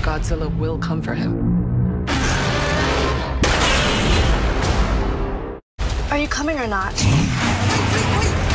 Godzilla will come for him. Are you coming or not? Wait, wait, wait!